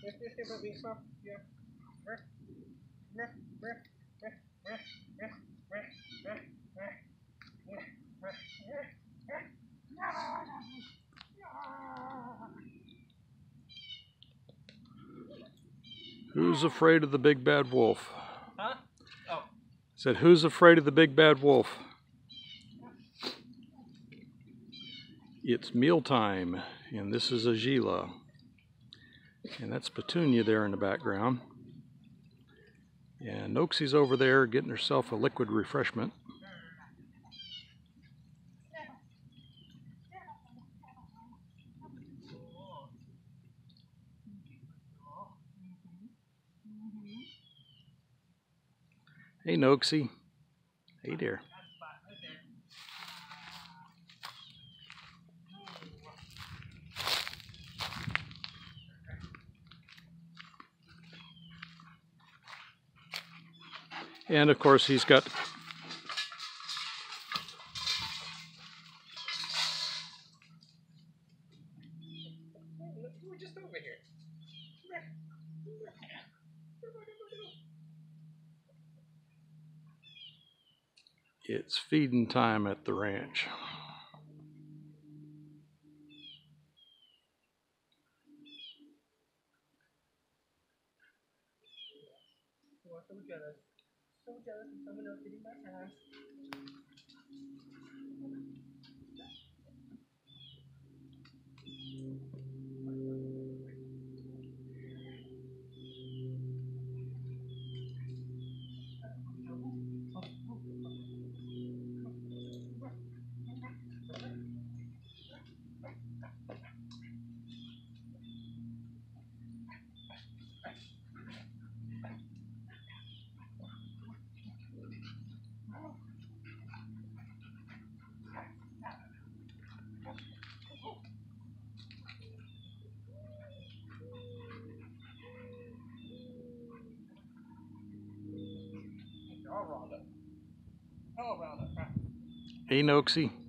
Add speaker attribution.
Speaker 1: Who's afraid of the big bad wolf?
Speaker 2: Huh? Oh.
Speaker 1: Said, who's afraid of the big bad wolf? It's mealtime, and this is a Gila. And that's Petunia there in the background. And Noxie's over there getting herself a liquid refreshment. Hey Noxie. Hey there. And of course he's got
Speaker 2: We're just over here.
Speaker 1: it's feeding time at the ranch.
Speaker 2: You are so jealous. So jealous of someone else getting my house. All around it.
Speaker 1: Hey Noxie.